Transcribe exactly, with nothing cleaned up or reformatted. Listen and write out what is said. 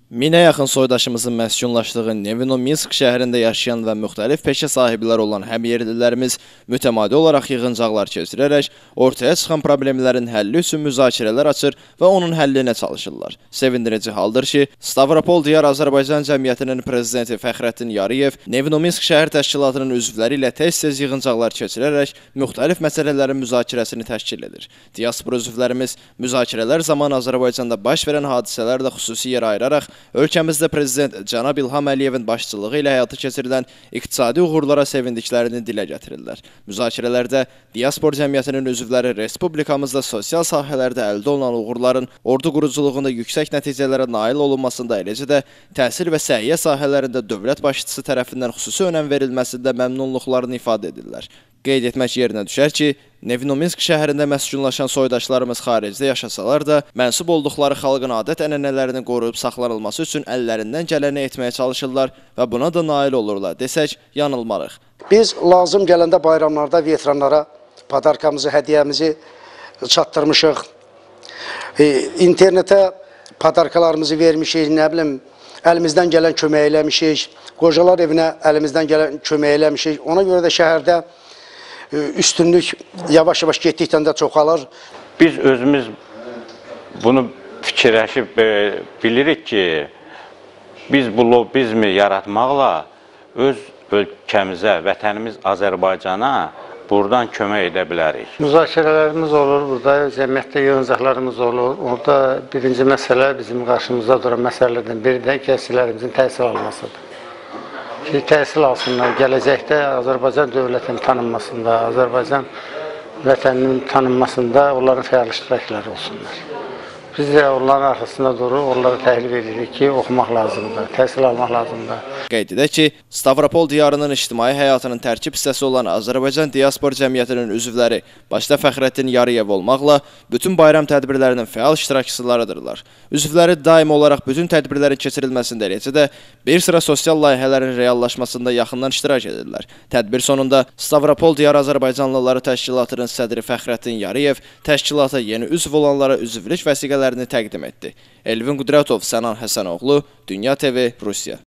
Minə yaxın soydaşımızın məskunlaşdığı Nevinominsk şəhərində yaşayan və müxtəlif peşə sahibləri olan həmyerlilərimiz mütəmadi olaraq yığıncaqlar keçirərək ortaya çıxan problemlərin həlli üçün müzakirələr açır və onun həllinə çalışırlar. Sevindirici haldır ki, Stavropol Diyar Azərbaycan Cəmiyyətinin prezidenti Fəxrəddin Yariyev Nevinominsk şəhər təşkilatının üzvləri ilə tez-tez yığıncaqlar keçirərək müxtəlif məsələlərin müzakirəsini təşkil edir. Diaspora üzvlərimiz müzakirələr zamanı Azərbaycanda baş verən hadisələrlə xüsusi yer ayıraraq ölkəmizdə Prezident Cənab İlham Əliyevin başçılığı ilə həyata keçirilən iqtisadi uğurlara sevindiklərini dilə gətirirlər. Müzakirələrdə diaspor cəmiyyətinin üzvləri respublikamızda sosial sahələrdə əldə olunan uğurların ordu quruculuğunda yüksək nəticələrə nail olunmasında, eləcə də təhsil və səhiyyə sahələrində dövlət başçısı tərəfindən xüsusi önəm verilməsində məmnunluqlarını ifadə edirlər. Qeyd etmək yerinə düşər ki, Nevinominsk şəhərində məskunlaşan soydaşlarımız xaricdə yaşasalar da, mənsub olduqları xalqın adət-ənənələrini qoruyub saxlanılması üçün əllərindən gələni etməyə çalışırlar və buna da nail olurlar desək, yanılmarıq. Biz lazım gələndə bayramlarda veteranlara padarkamızı, hədiyyəmizi çatdırmışıq. E, internetə padarkalarımızı vermişik, nə bilim, əlimizdən gələn kömək eləmişik, qocalar evinə əlimizdən gələn kömək eləmişik. Ona görə də şəhərdə üstünlük yavaş-yavaş getdikdən də çoxalır. Biz özümüz bunu fikirləşib e, bilirik ki, biz bu lobbizmi yaratmaqla öz ölkəmizə, vətənimiz Azərbaycana buradan kömək edə bilərik. Müzakirələrimiz olur, burada cəmiyyətdə yığıncaqlarımız olur. Orada birinci məsələ bizim qarşımızda duran məsələlərdən biri də gənclərimizin təhsil almasıdır. Ki, təhsil alsınlar, gələcəkdə Azərbaycan dövlətinin tanınmasında, Azərbaycan vətəninin tanınmasında onların fəal iştirakları olsunlar. Biz də onların arxasında durur, onlara təhlil edirik ki, oxumaq lazımdır, təhsil almaq lazımdır. Qeyd edək ki, Stavropol diyarının ictimai həyatının tərkib hissəsi olan Azərbaycan diaspor cəmiyyətinin üzvləri, başda Fəxrəddin Yariyev olmaqla, bütün bayram tədbirlərinin fəal iştirakçılarıdırlar. Üzvləri daim olaraq bütün tədbirlərin keçirilməsində, eləcə də bir sıra sosial layihələrin reallaşmasında yaxından iştirak edirlər. Tədbir sonunda Stavropol Diyar Azərbaycanlıları təşkilatının sədri Fəxrəddin Yariyev təşkilata yeni üzv olanlara üzvlük vəsiqələrini təqdim etdi. Elvin Qudratov, Sənan Həsənoğlu, Dünya T V, Rusiya.